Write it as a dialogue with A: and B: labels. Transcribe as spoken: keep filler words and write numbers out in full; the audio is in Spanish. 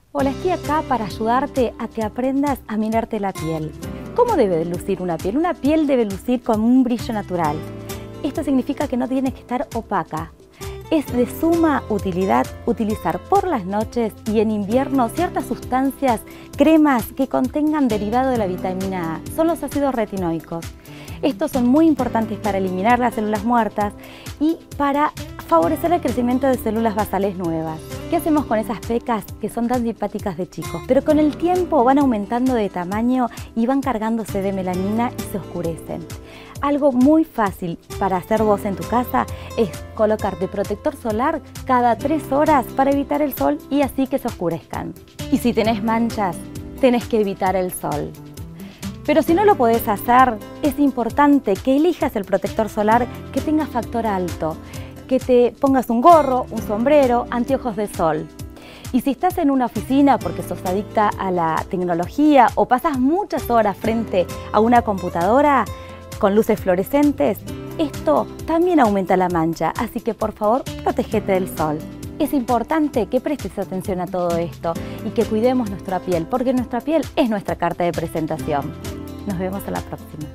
A: Hola, estoy acá para ayudarte a que aprendas a mirarte la piel. ¿Cómo debe de lucir una piel? Una piel debe lucir con un brillo natural. Esto significa que no tiene que estar opaca. Es de suma utilidad utilizar por las noches y en invierno ciertas sustancias, cremas que contengan derivado de la vitamina A. Son los ácidos retinoicos. Estos son muy importantes para eliminar las células muertas y para favorecer el crecimiento de células basales nuevas. ¿Qué hacemos con esas pecas que son tan simpáticas de chicos? Pero con el tiempo van aumentando de tamaño y van cargándose de melanina y se oscurecen. Algo muy fácil para hacer vos en tu casa es colocarte protector solar cada tres horas para evitar el sol y así que se oscurezcan. Y si tenés manchas, tenés que evitar el sol. Pero si no lo podés hacer, es importante que elijas el protector solar que tenga factor alto, que te pongas un gorro, un sombrero, anteojos de sol. Y si estás en una oficina porque sos adicta a la tecnología o pasas muchas horas frente a una computadora con luces fluorescentes, esto también aumenta la mancha, así que por favor, protégete del sol. Es importante que prestes atención a todo esto y que cuidemos nuestra piel, porque nuestra piel es nuestra carta de presentación. Nos vemos a la próxima.